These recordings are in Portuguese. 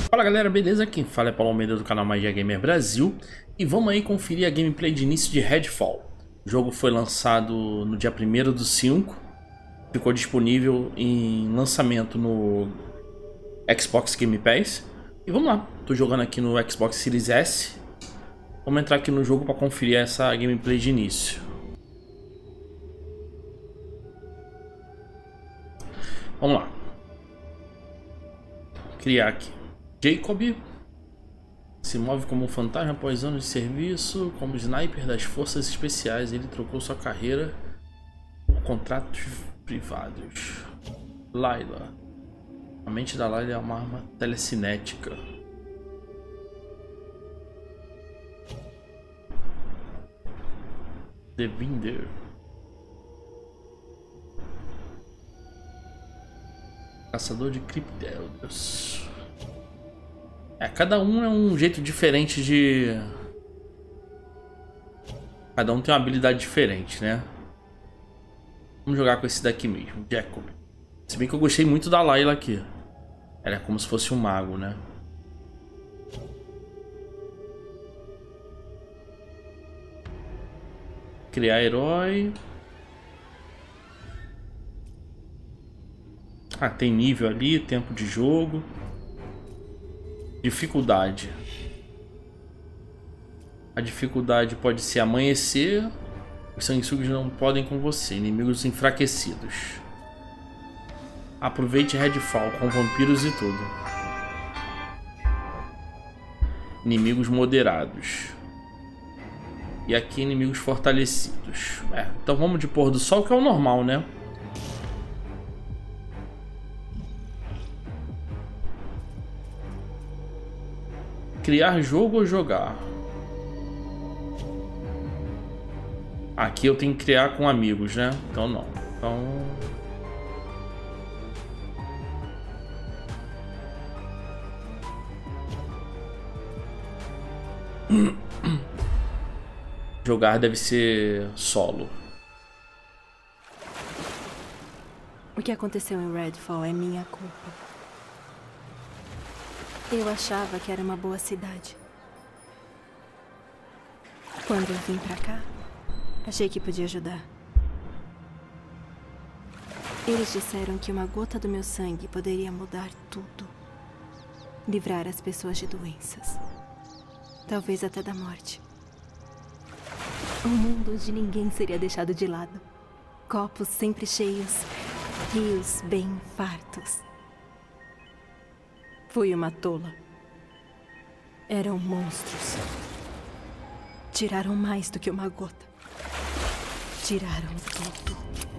Fala galera, beleza? Quem fala é Paulo Almeida do canal Magia Gamer Brasil. E vamos aí conferir a gameplay de início de Redfall. O jogo foi lançado no dia 1º/5. Ficou disponível em lançamento no Xbox Game Pass. E vamos lá, tô jogando aqui no Xbox Series S. Vamos entrar aqui no jogo para conferir essa gameplay de início. Vamos lá. Criar aqui. Jacob se move como um fantasma após anos de serviço como sniper das forças especiais. Ele trocou sua carreira por contratos privados. Layla. A mente da Layla é uma arma telecinética. Devinder. Caçador de criptélidos. Cada um é um jeito diferente de... Cada um tem uma habilidade diferente, né? Vamos jogar com esse daqui mesmo, Jacob. Se bem que eu gostei muito da Layla aqui. Ela é como se fosse um mago, né? Criar herói. Ah, tem nível ali, tempo de jogo. Dificuldade. A dificuldade pode ser amanhecer. Os sanguessugas não podem com você. Inimigos enfraquecidos. Aproveite Redfall com vampiros e tudo. Inimigos moderados. E aqui inimigos fortalecidos. Então vamos de pôr do sol, que é o normal, né? Criar jogo ou jogar? Aqui eu tenho que criar com amigos, né? Então não. Jogar deve ser solo. O que aconteceu em Redfall é minha culpa. Eu achava que era uma boa cidade. Quando eu vim pra cá, achei que podia ajudar. Eles disseram que uma gota do meu sangue poderia mudar tudo. Livrar as pessoas de doenças. Talvez até da morte. Um mundo onde ninguém seria deixado de lado. Copos sempre cheios, rios bem fartos. Fui uma tola. Eram monstros. Tiraram mais do que uma gota. Tiraram tudo.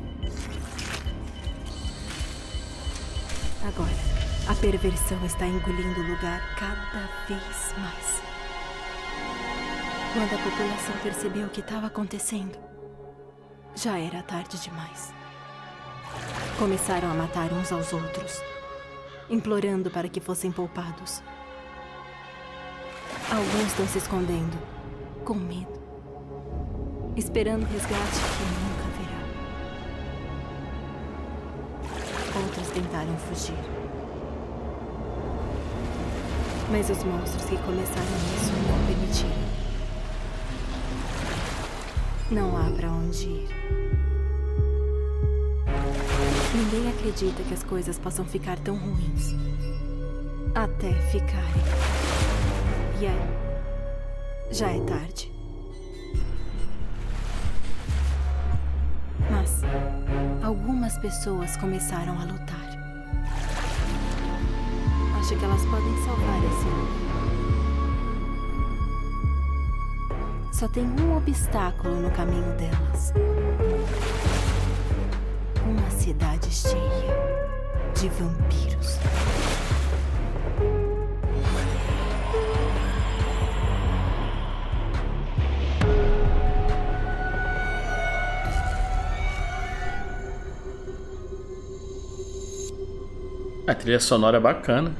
Agora, a perversão está engolindo o lugar cada vez mais. Quando a população percebeu o que estava acontecendo, já era tarde demais. Começaram a matar uns aos outros, implorando para que fossem poupados. Alguns estão se escondendo, com medo, esperando resgate que nunca virá. Outros tentaram fugir. Mas os monstros que começaram isso não permitiram. Não há para onde ir. Ninguém acredita que as coisas possam ficar tão ruins. Até ficarem. E aí, já é tarde. Mas algumas pessoas começaram a lutar. Acho que elas podem salvar esse mundo. Só tem um obstáculo no caminho delas. Uma cidade cheia de vampiros. A trilha sonora é bacana.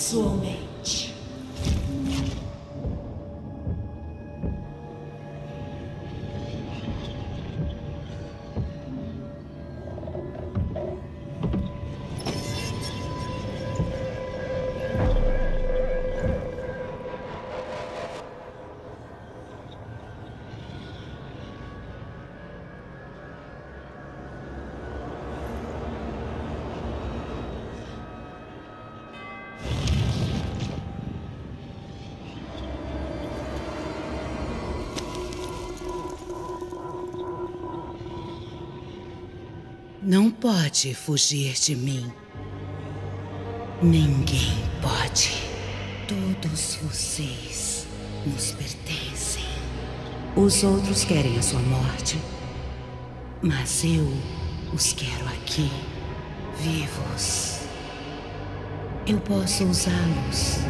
pessoalmente. Não pode fugir de mim. Ninguém pode. Todos vocês nos pertencem. Os outros querem a sua morte, mas eu os quero aqui, vivos. Eu posso usá-los.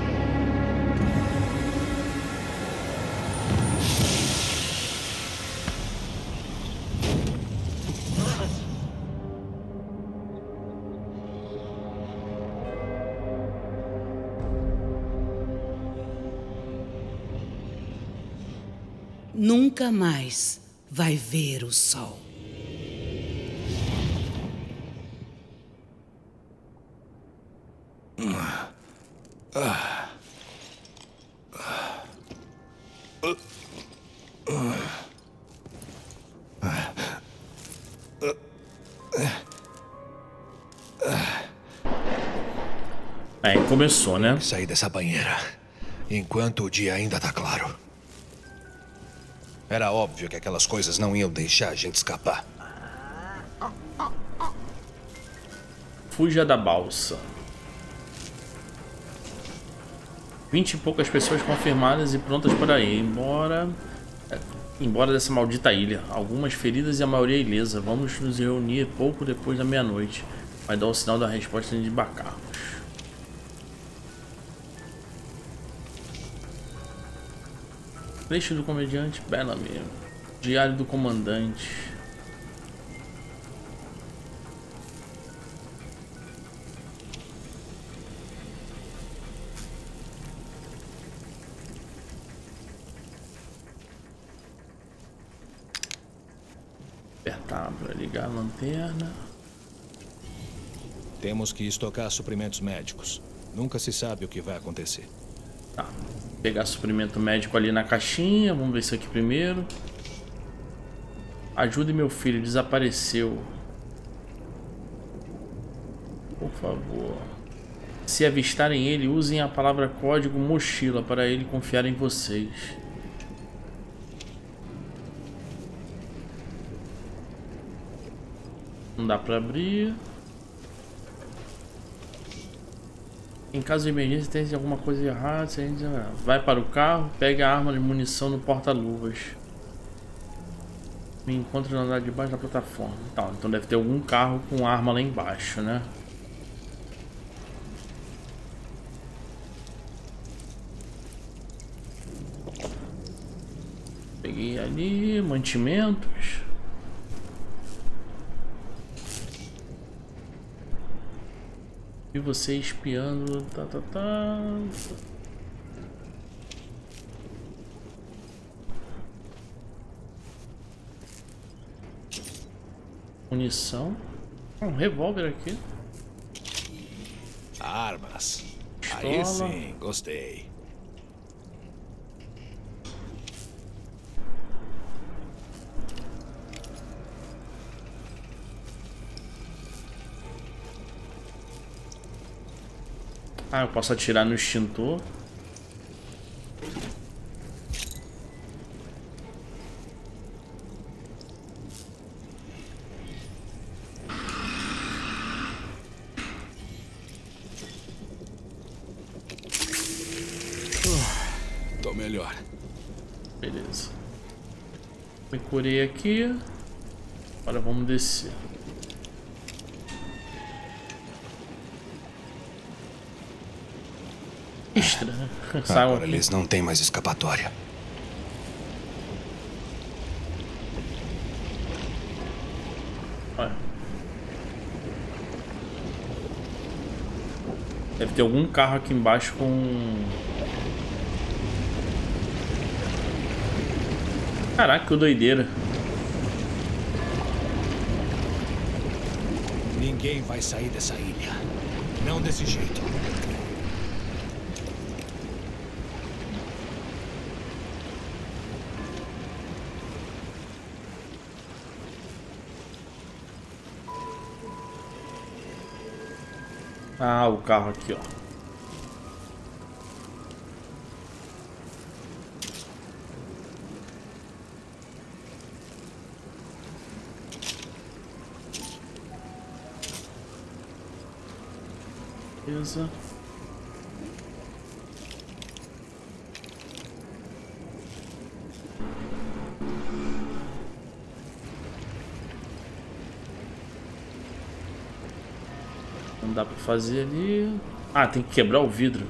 Nunca mais vai ver o sol. Aí começou, né? Sair dessa banheira enquanto o dia ainda tá claro. Era óbvio que aquelas coisas não iam deixar a gente escapar. Fuja da balsa. 20 e poucas pessoas confirmadas e prontas para ir embora dessa maldita ilha. Algumas feridas e a maioria ilesa. Vamos nos reunir pouco depois da meia-noite. Vai dar o sinal da resposta de embarcarmos. Trecho do comediante Bellamy. Diário do comandante. Apertar para ligar a lanterna. Temos que estocar suprimentos médicos. Nunca se sabe o que vai acontecer. Tá. Pegar suprimento médico ali na caixinha. Vamos ver isso aqui primeiro. Ajude meu filho, desapareceu. Por favor. Se avistarem ele, usem a palavra código mochila para ele confiar em vocês. Não dá para abrir. Em caso de emergência, tem alguma coisa errada, se a gente vai para o carro, pega a arma de munição no porta-luvas. Me encontro no andar de baixo da plataforma. Tá, então deve ter algum carro com arma lá embaixo, né? Peguei ali, mantimentos. E você espiando, Munição. Um revólver aqui. Armas. Pistola. Aí sim, gostei. Ah, eu posso atirar no extintor. Tô melhor. Beleza. Me curei aqui. Agora vamos descer. Estranho. Agora eles não têm mais escapatória. Olha. Deve ter algum carro aqui embaixo com... Caraca, que doideira. Ninguém vai sair dessa ilha. Não desse jeito. Ah, o carro aqui, ó. Beleza. Não dá pra fazer ali. Ah, tem que quebrar o vidro.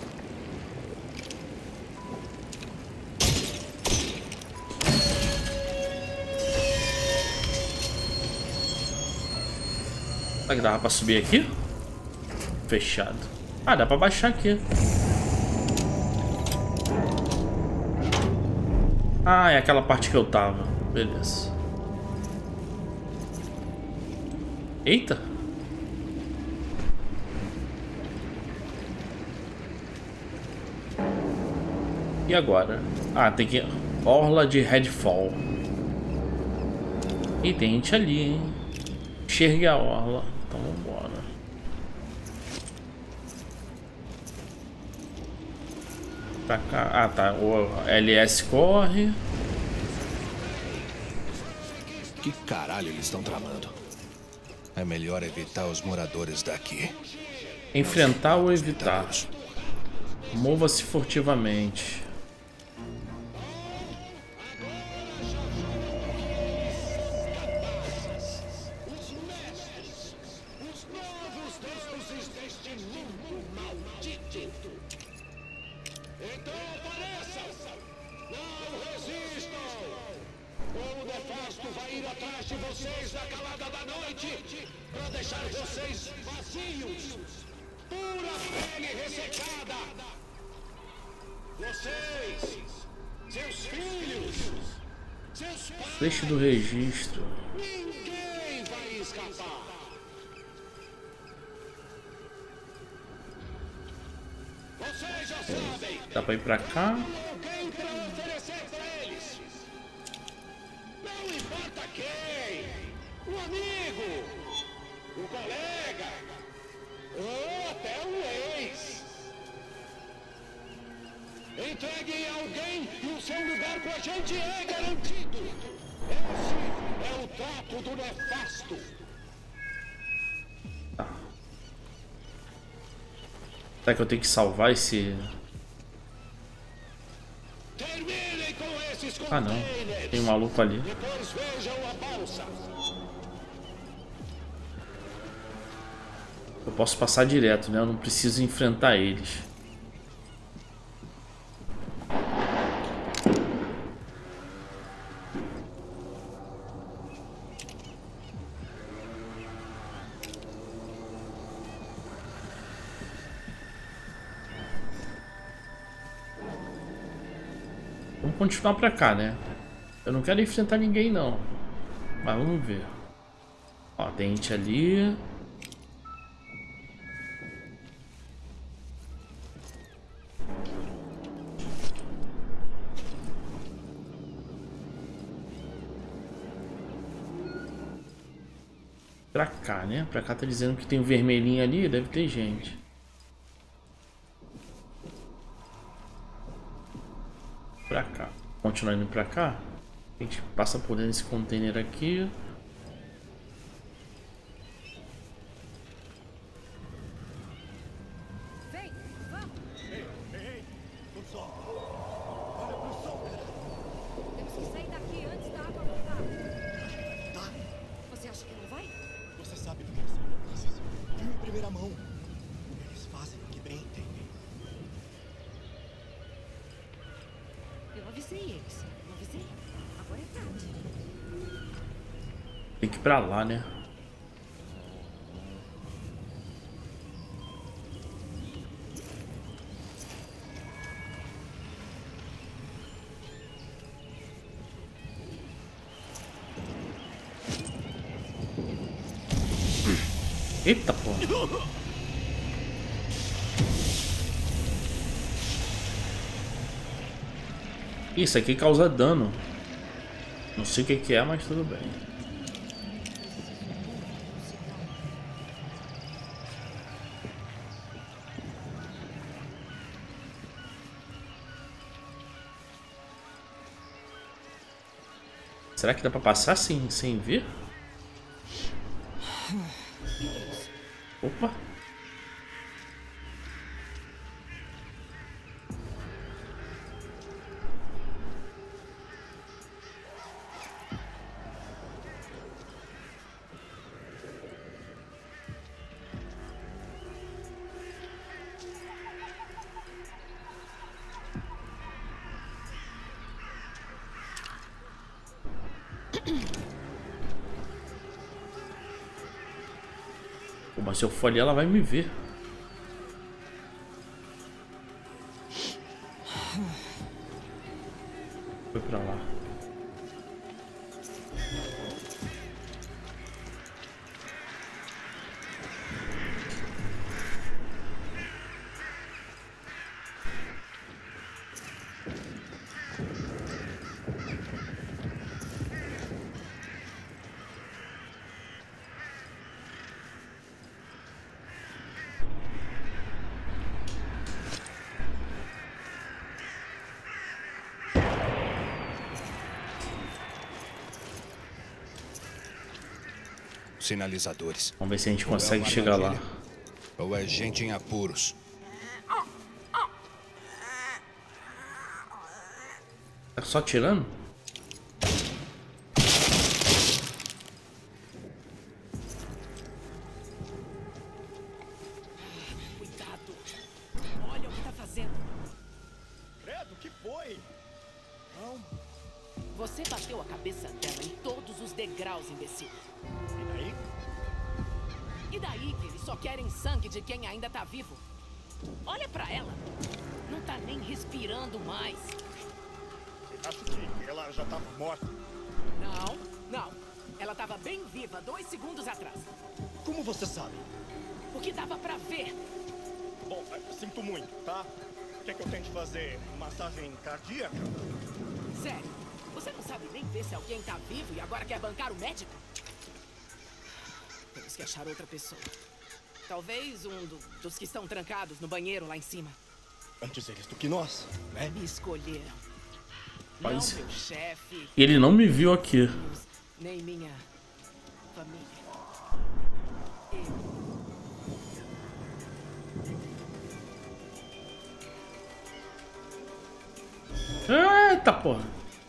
Será que dava pra subir aqui? Fechado. Ah, dá pra baixar aqui. Ah, é aquela parte que eu tava. Beleza. Eita. E agora? Ah, tem que... Orla de Redfall. E tem gente ali, hein? Enxergue a orla. Então vambora. Pra cá. Ah, tá. O LS corre. Que caralho eles estão tramando? É melhor evitar os moradores daqui. Enfrentar ou evitar? Mova-se furtivamente. Deixe do registro. Ninguém vai escapar. Vocês já sabem. Dá pra ir pra cá. Alguém para oferecer para eles. Não importa quem. Um amigo. Um colega. Ou até um ex. Entregue alguém e o seu lugar com a gente é garantido. Esse é o trato do nefasto. Tá. Será que eu tenho que salvar esse... Terminem com esses Ah, não. Tem um maluco ali. Depois vejam a balsa. Eu posso passar direto, né? Eu não preciso enfrentar eles. Vamos continuar pra cá, né? Eu não quero enfrentar ninguém, não. Mas vamos ver. Ó, tem gente ali. Pra cá, né? Pra cá tá dizendo que tem um vermelhinho ali, deve ter gente. Pra cá. Continuar indo pra cá. A gente passa por dentro desse container aqui. Vem, vamos! Ei, tudo só. Olha pro sol! Temos que sair daqui antes da água voltar. Tá, Você acha que não vai? você sabe do que eles são capazes. Viu em primeira mão. Eles fazem o que bem entendem. Eu avisei eles. Não avisei? Agora é tarde. Tem que ir pra lá, né? Eita porra. Isso aqui causa dano. Não sei o que é, mas tudo bem. Será que dá pra passar sem ver? Opa! Pô, mas se eu for ali, ela vai me ver. Foi pra lá. Sinalizadores. Vamos ver se a gente consegue chegar lá. Ou é gente em apuros. Tá só tirando? Cuidado. Olha o que tá fazendo. Credo, que foi? Não. Você bateu a cabeça dela em todos os degraus, imbecil. E daí? E daí que eles só querem sangue de quem ainda tá vivo? Olha pra ela. Não tá nem respirando mais. Acho que ela já tava morta. Não. Ela tava bem viva 2 segundos atrás. Como você sabe? Porque dava pra ver. Bom, sinto muito, tá? Quer que eu tente fazer massagem cardíaca? Sério, você não sabe nem ver se alguém tá vivo e agora quer bancar o médico? Temos que achar outra pessoa. Talvez dos que estão trancados no banheiro lá em cima. Antes eles do que nós, né? Me escolheram. Mas- Não meu chefe, E ele não me viu aqui. nem minha família. Eita porra.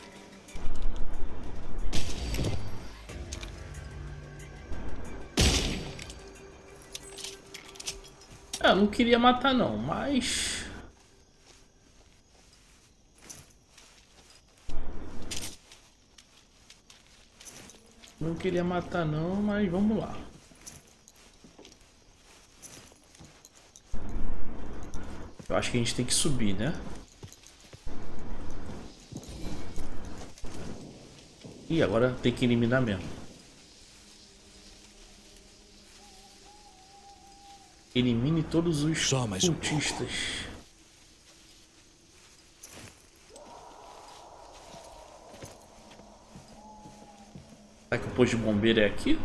Eu não queria matar não, mas... Não queria matar não, mas vamos lá. Eu acho que a gente tem que subir, né? E agora tem que eliminar mesmo. Elimine todos os Só mais um cultistas. Será que o posto de bombeiro é aqui?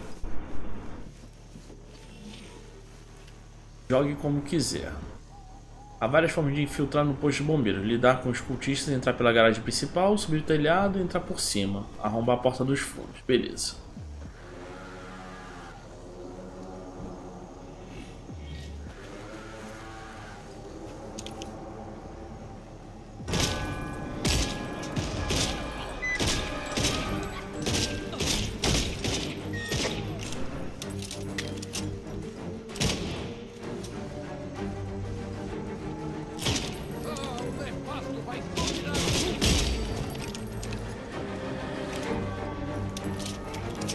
Jogue como quiser. Há várias formas de infiltrar no posto de bombeiro. Lidar com os cultistas, entrar pela garagem principal, subir o telhado e entrar por cima. Arrombar a porta dos fundos. Beleza. O nefasto vai dominar.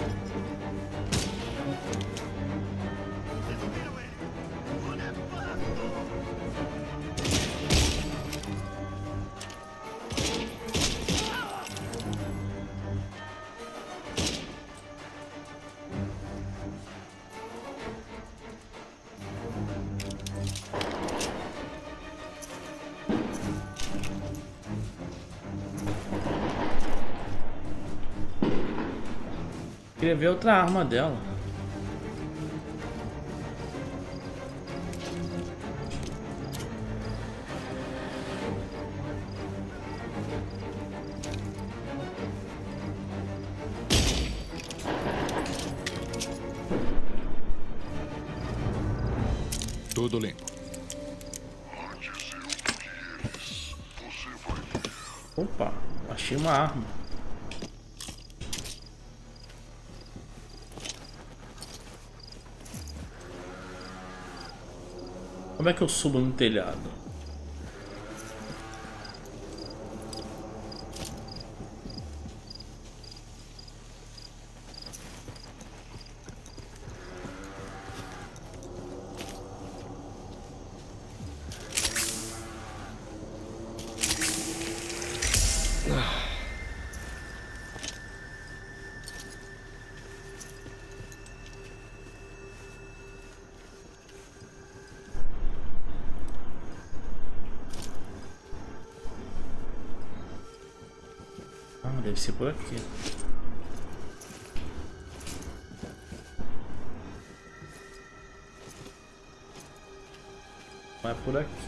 queria ver outra arma dela. Tudo limpo. Opa, achei uma arma. Como é que eu subo no telhado? Deve ser por aqui. Vai por aqui.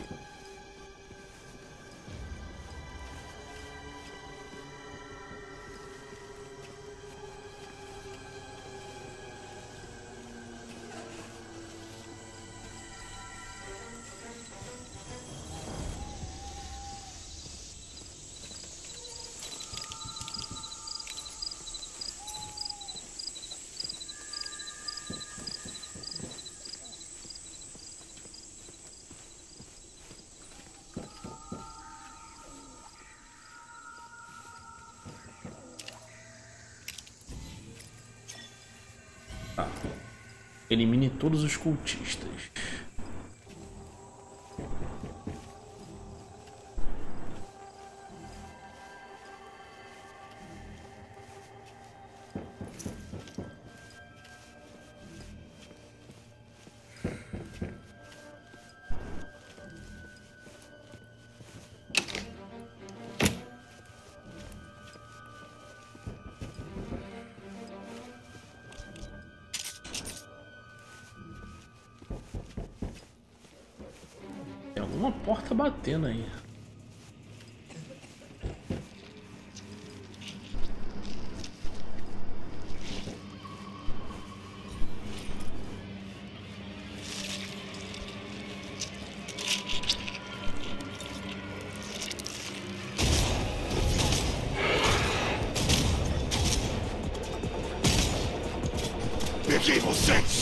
Elimine todos os cultistas. Tem alguma porta batendo aí. Peguei vocês!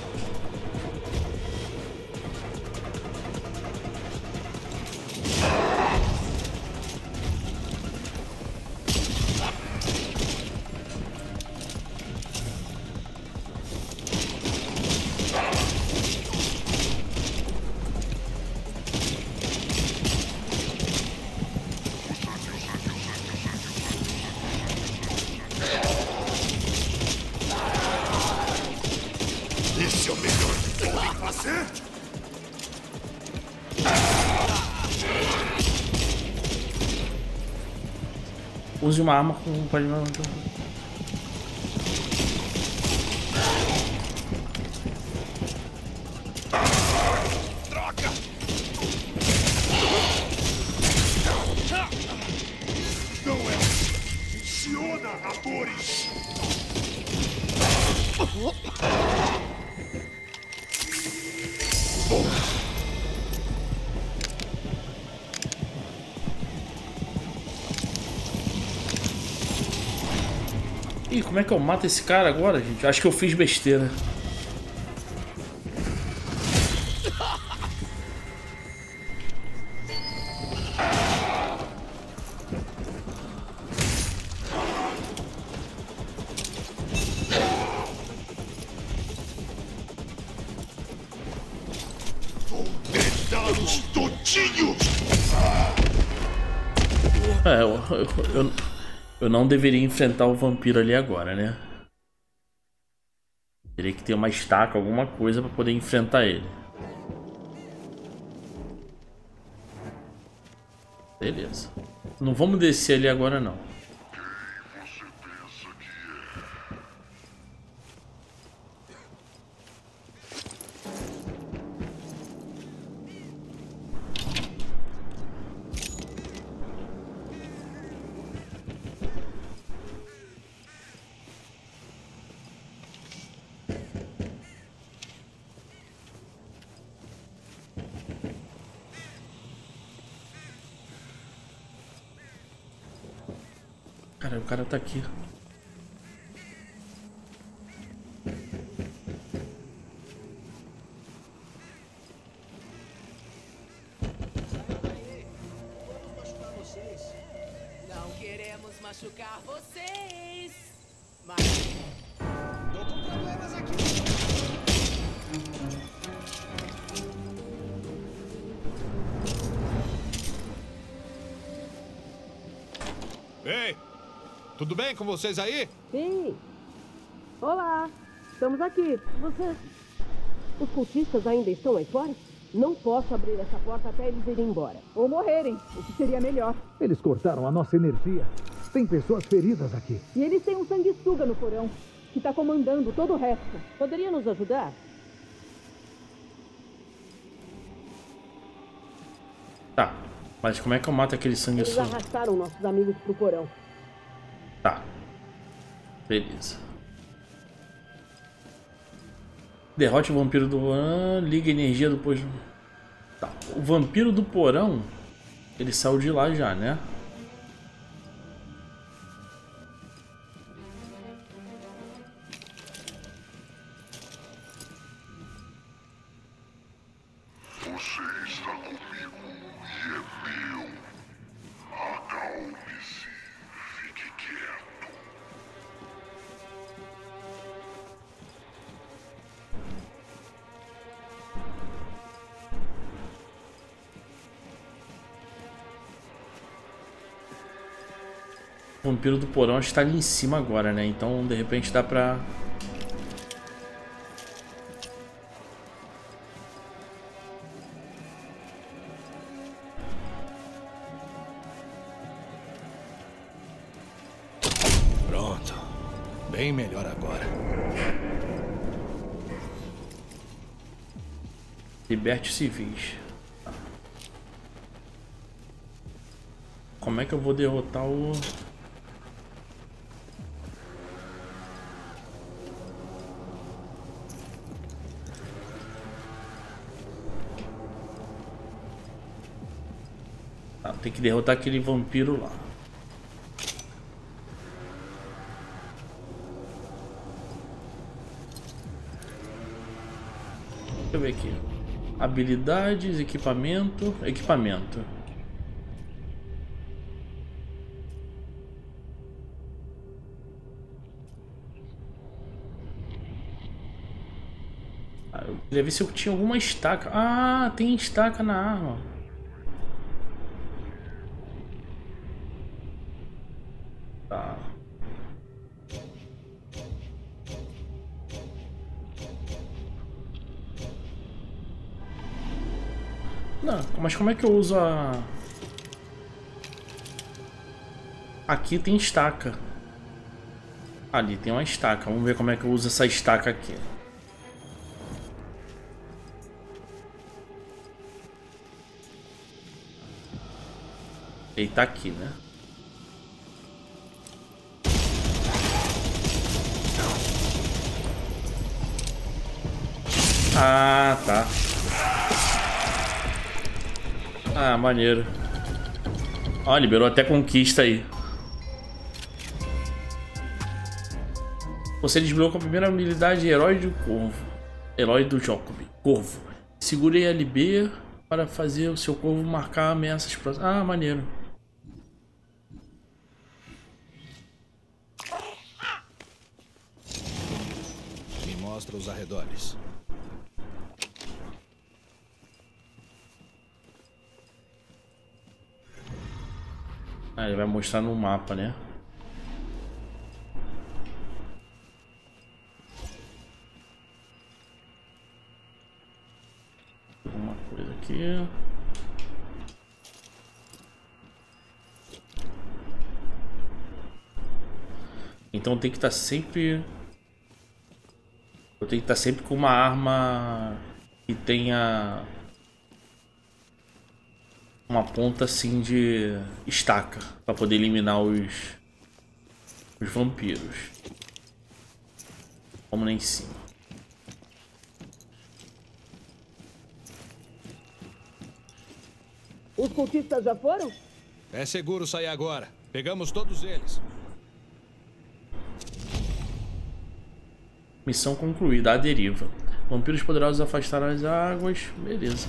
Esse é o melhor que podem fazer? Use uma arma com Droga! Não é assim que funciona, amores! Ih, como é que eu mato esse cara agora, gente? Acho que eu fiz besteira. Vou tentá-los todinhos! Eu não deveria enfrentar o vampiro ali agora, né? Teria que ter uma estaca, alguma coisa pra poder enfrentar ele. Beleza. Não vamos descer ali agora, não. Cara, o cara tá aqui. Não queremos machucar vocês. Mas Tô com problemas aqui. Ei! Tudo bem com vocês aí? Sim. Olá. Estamos aqui. Você... Os cultistas ainda estão aí fora? Não posso abrir essa porta até eles irem embora. Ou morrerem, o que seria melhor. Eles cortaram a nossa energia. Tem pessoas feridas aqui. E eles têm um sanguessuga no porão, que tá comandando todo o resto. Poderia nos ajudar? Tá, mas como é que eu mato aquele Eles sanguessuga? arrastaram nossos amigos pro porão. Tá. Beleza. Derrote o vampiro do porão, liga a energia do posto. Tá. O vampiro do porão, ele saiu de lá já, né? Você está comigo e é meu. Acalme-se. Fique quieto. O vampiro do porão está ali em cima agora, né? Então, de repente, dá pra... Pronto. Bem melhor agora. Liberte os civis. Tá. Como é que eu vou derrotar o... Tá, tem que derrotar aquele vampiro lá. Deixa eu ver aqui. Habilidades, equipamento, equipamento. Eu queria ver se eu tinha alguma estaca. Ah, tem estaca na arma. Tá. Não, mas como é que eu uso a... Aqui tem estaca. Ali tem uma estaca. Vamos ver como é que eu uso essa estaca aqui. Ele tá aqui, né? Ah, tá. Ah, maneiro. Ó, liberou até conquista aí. Você desbloqueou a primeira habilidade Herói do Corvo. Herói do Jacob. Corvo. Segure LB para fazer o seu corvo marcar ameaças próximas. Ah, maneiro. Me mostra os arredores. Ah, ele vai mostrar no mapa, né? Uma coisa aqui. Então tem que estar sempre... Eu tenho que estar sempre com uma arma que tenha uma ponta assim de estaca para poder eliminar os vampiros. Vamos lá em cima. Os cultistas já foram? É seguro sair agora. Pegamos todos eles. Missão concluída, a deriva. Vampiros poderosos afastaram as águas. Beleza.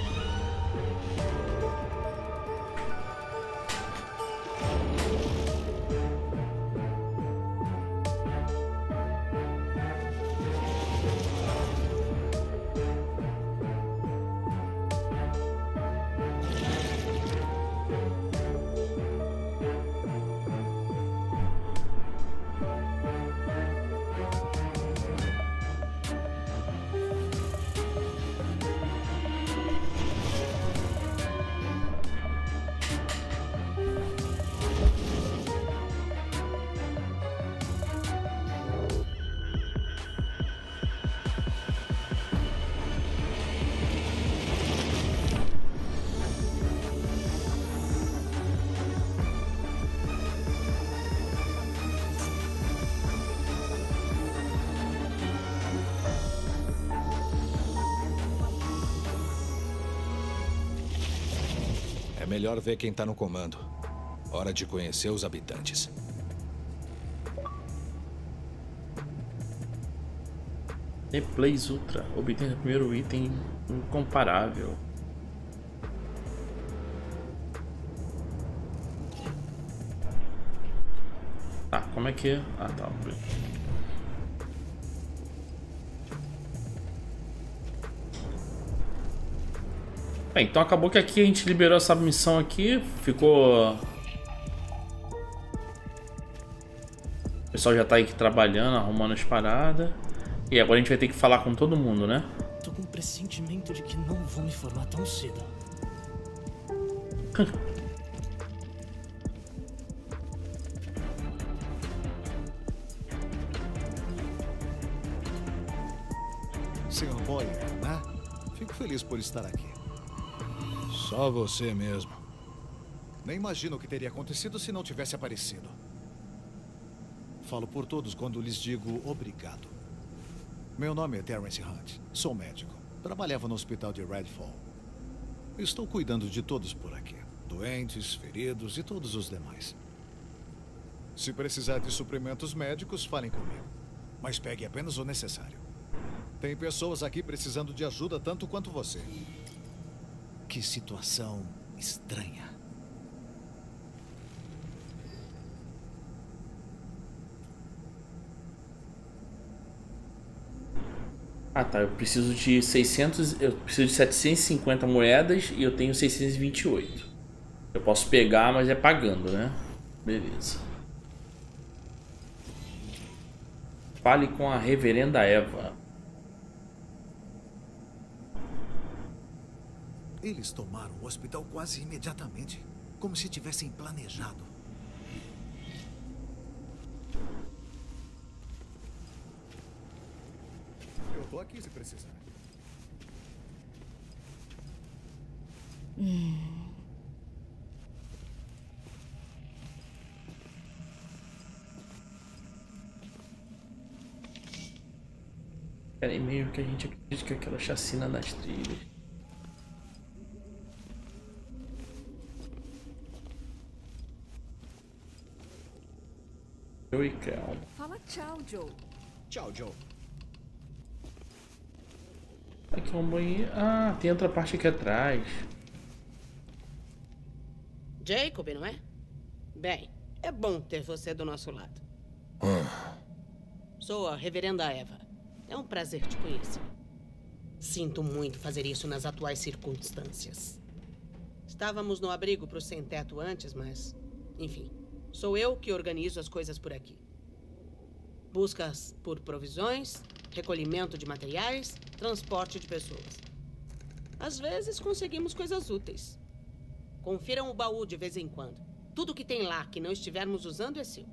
É melhor ver quem tá no comando. Hora de conhecer os habitantes. Replays Ultra. Obtenha o primeiro item incomparável. Tá, como é que é? Ah, tá. Bem, então acabou que aqui a gente liberou essa missão aqui. Ficou... O pessoal já tá aí trabalhando, arrumando as paradas. E agora a gente vai ter que falar com todo mundo, né? Tô com um pressentimento de que não vou me formar tão cedo. Sr. Boyer, né? Fico feliz por estar aqui. Só você mesmo. Nem imagino o que teria acontecido se não tivesse aparecido. Falo por todos quando lhes digo obrigado. Meu nome é Terrence Hunt. Sou médico. Trabalhava no hospital de Redfall. Estou cuidando de todos por aqui. Doentes, feridos e todos os demais. Se precisar de suprimentos médicos, falem comigo. Mas pegue apenas o necessário. Tem pessoas aqui precisando de ajuda tanto quanto você. Que situação estranha. Ah tá, eu preciso de 750 moedas e eu tenho 628. Eu posso pegar, mas é pagando, né? Beleza. Fale com a Reverenda Eva. Eles tomaram o hospital quase imediatamente, como se tivessem planejado. Eu tô aqui se precisar. Era e-mail que a gente acredita que é aquela chacina das trilhas. Joe e Cal. Fala tchau, Joe. Tchau, Joe. Aqui é um banheiro. Ah, tem outra parte aqui atrás. Jacob, não é? Bem, é bom ter você do nosso lado. Sou a Reverenda Eva. É um prazer te conhecer. Sinto muito fazer isso nas atuais circunstâncias. Estávamos no abrigo para o sem-teto antes, mas... Enfim, sou eu que organizo as coisas por aqui. Buscas por provisões, recolhimento de materiais, transporte de pessoas. Às vezes conseguimos coisas úteis. Confiram o baú de vez em quando. Tudo que tem lá que não estivermos usando é seu.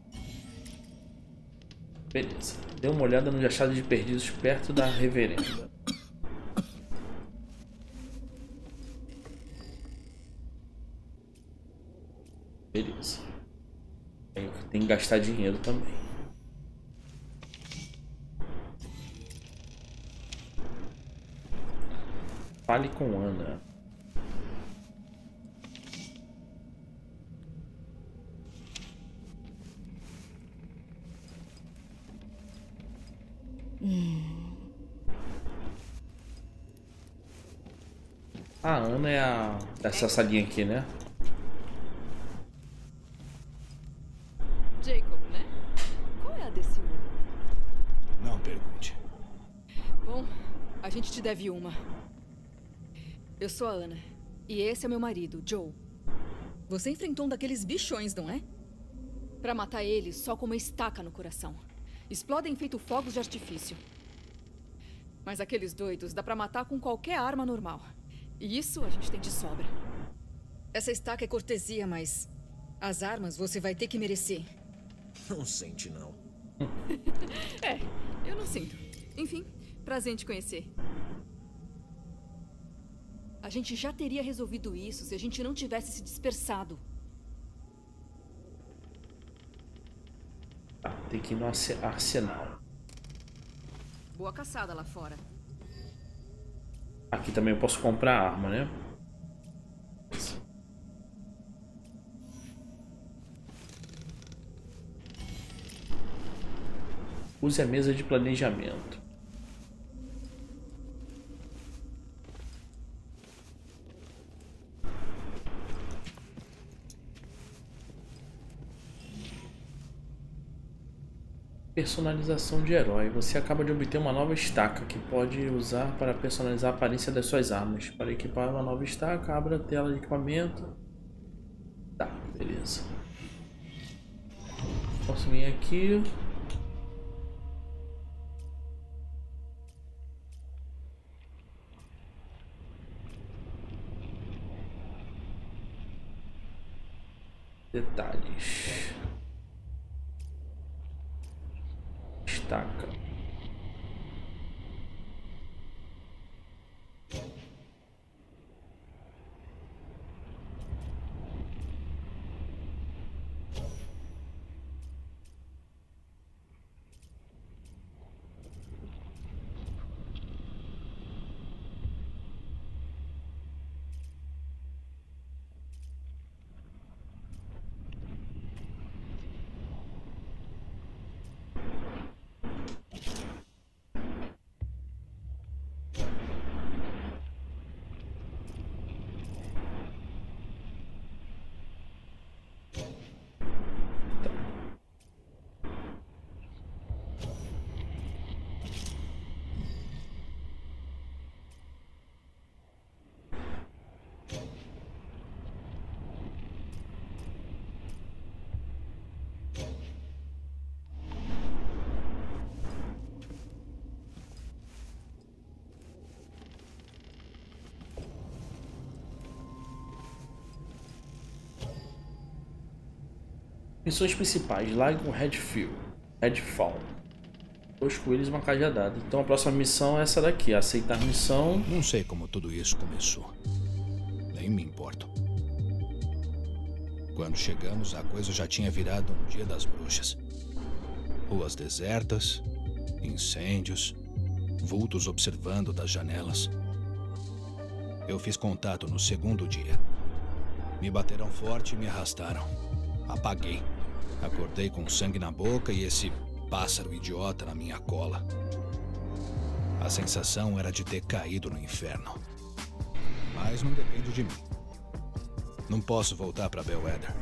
Beleza. Dê uma olhada no achado de perdidos perto da Reverenda. Beleza. Tem que gastar dinheiro também. Fale com Ana. A Ana é essa salinha aqui, né? Jacob, né? Qual é a desse homem? Não pergunte. Bom, a gente te deve uma. Eu sou a Ana. E esse é meu marido, Joe. Você enfrentou um daqueles bichões, não é? Pra matar eles só com uma estaca no coração. Explodem feito fogos de artifício. Mas aqueles doidos dá pra matar com qualquer arma normal. E isso a gente tem de sobra. Essa estaca é cortesia, mas as armas você vai ter que merecer. Não sente, não. É, eu não sinto. Enfim, prazer em te conhecer. A gente já teria resolvido isso se a gente não tivesse se dispersado. Tem que ir no arsenal. Boa caçada lá fora. Aqui também eu posso comprar arma, né? Use a mesa de planejamento. Personalização de herói. Você acaba de obter uma nova estaca que pode usar para personalizar a aparência das suas armas. Para equipar uma nova estaca, abra a tela de equipamento. Tá, beleza. Posso vir aqui. Detalhes. Estaca. Missões principais: Lago Redfall. 2 coelhos e uma cajadada. Então a próxima missão é essa daqui: aceitar missão. Não sei como tudo isso começou. Nem me importo. Quando chegamos, a coisa já tinha virado um dia das bruxas. Ruas desertas, incêndios, vultos observando das janelas. Eu fiz contato no segundo dia. Me bateram forte e me arrastaram. Apaguei. Acordei com sangue na boca e esse pássaro idiota na minha cola. A sensação era de ter caído no inferno. Mas não depende de mim. Não posso voltar para Bellwether.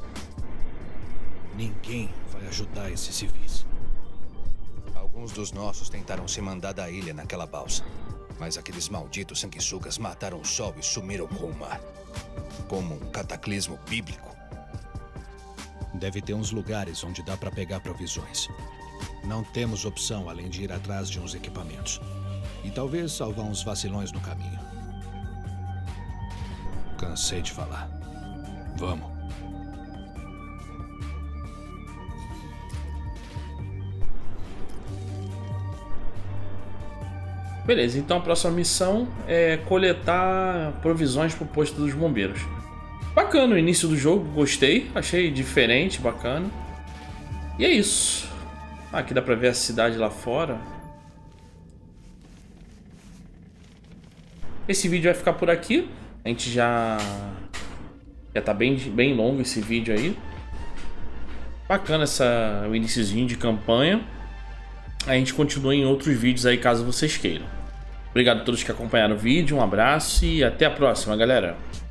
Ninguém vai ajudar esses civis. Alguns dos nossos tentaram se mandar da ilha naquela balsa. Mas aqueles malditos sanguessugas mataram o sol e sumiram com o mar. Como um cataclismo bíblico. Deve ter uns lugares onde dá para pegar provisões. Não temos opção além de ir atrás de uns equipamentos. E talvez salvar uns vacilões no caminho. Cansei de falar. Vamos. Beleza, então a próxima missão é coletar provisões para o posto dos bombeiros. Bacana o início do jogo, gostei, achei diferente, bacana. E é isso. Aqui dá pra ver a cidade lá fora. Esse vídeo vai ficar por aqui. A gente já tá bem longo esse vídeo aí. Bacana o iniciozinho de campanha. A gente continua em outros vídeos aí caso vocês queiram. Obrigado a todos que acompanharam o vídeo, um abraço e até a próxima, galera.